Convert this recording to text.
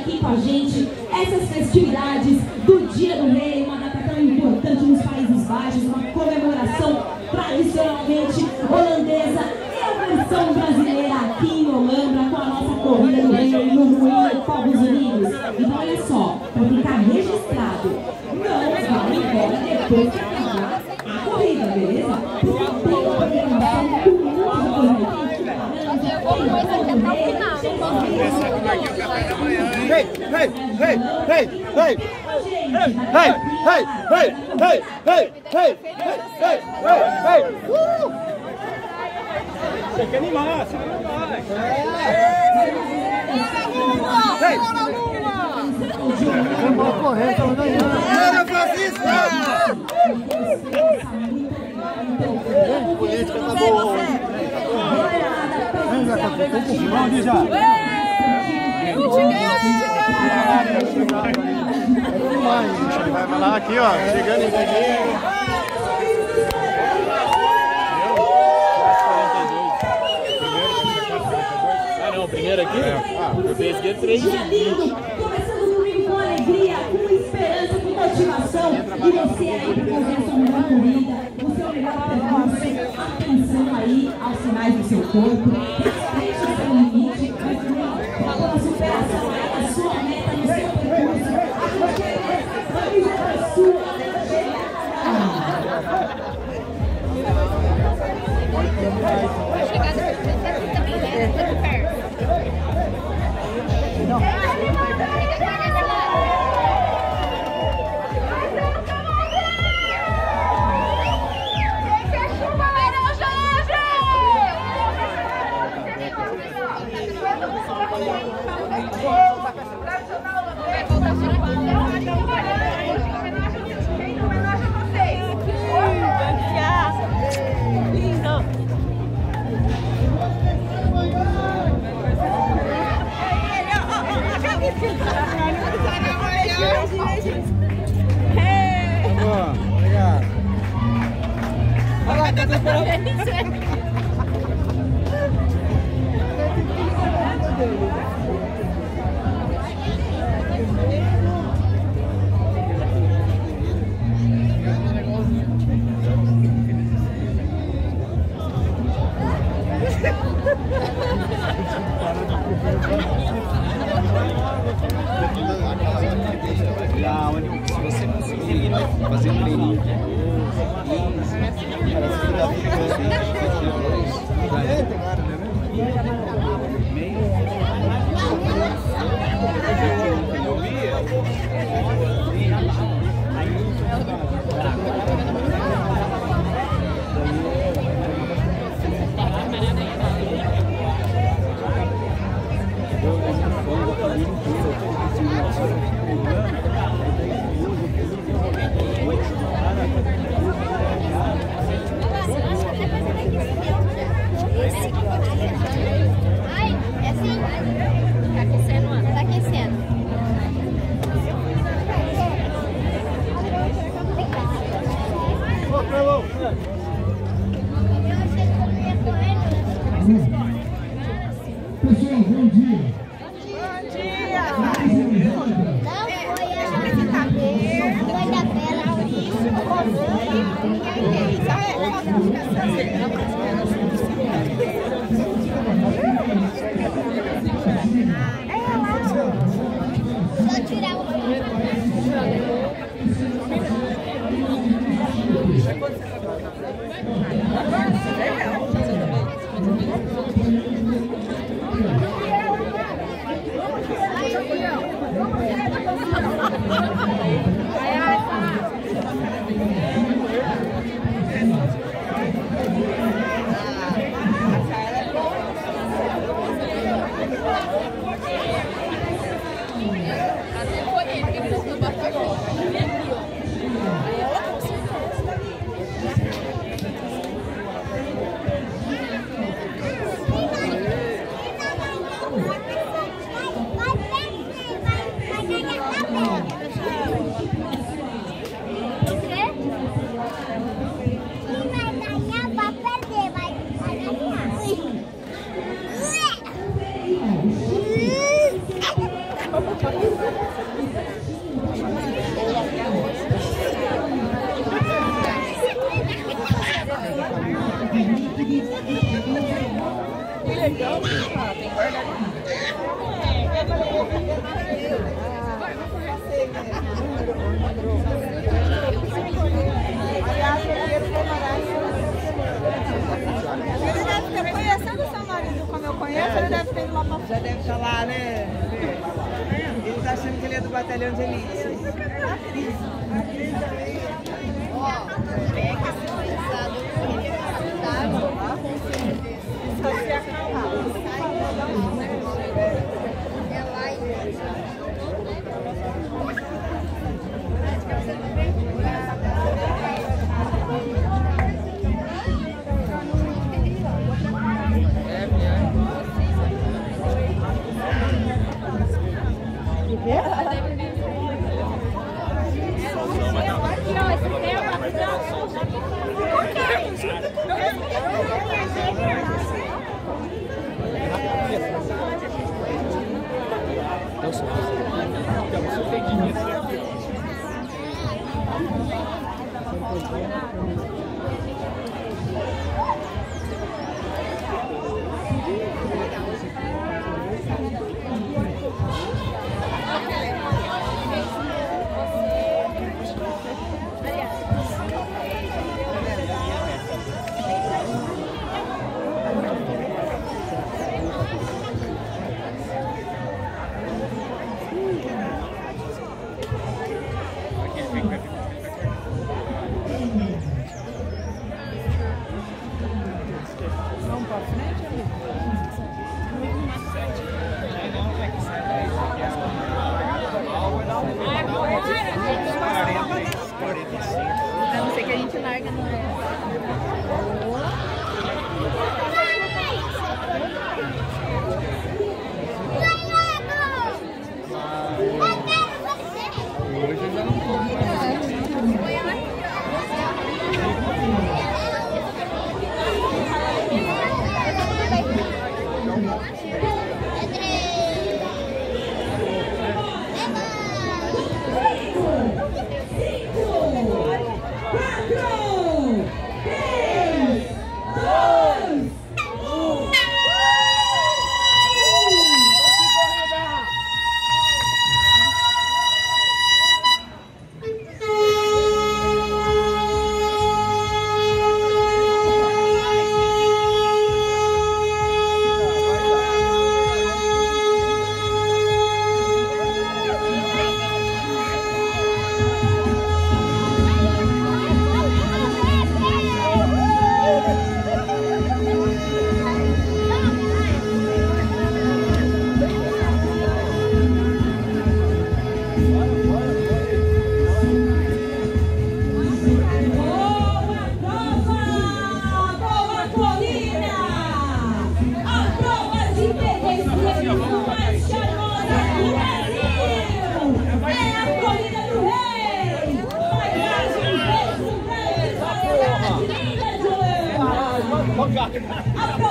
aqui com a gente essas festividades do Dia do Rei, uma data tão importante nos Países Baixos, uma comemoração tradicionalmente holandesa e a versão brasileira aqui em Holambra com a nossa Corrida do Rei no Moinho Povos Unidos. Então olha só, para ficar registrado, não vai embora depois que acabar a corrida, beleza? Porque tem uma programação com muita coisa. Hey, hey, hey, hey, hey, hey, hey, hey, hey, hey, hey, hey, hey, hey. Você quer animar, você não vai. Vamos correr, estamos ganhando. Bora, Francisca! Política tá boa hoje. Vamos já. Vai lá aqui, ó, chegando em seguida. Primeiro aqui? Eu pesquei 3 lindo, começando domingo com alegria, com esperança, com motivação. E você aí para fazer a sua melhor corrida, o seu melhor percurso, atenção aí aos sinais do seu corpo. Respeite o seu limite, mas também para a superação aí da sua meta no seu percurso. A camisa é sua, a chegada perfeita também, né? Tudo perto. Se você conseguir fazer um treininho, Pessoal, bom dia. Bom dia. Não foi a bela, só tirar o Ele deve ter conhecendo o seu marido como eu conheço, ele deve ter ido lá pra fora. Já deve estar lá, né? Ele está achando que ele é do batalhão de elite. Pega esse realizado, Só se acalmar. A não ser que a gente larga no Hoje eu já não como mais. Vamos cá.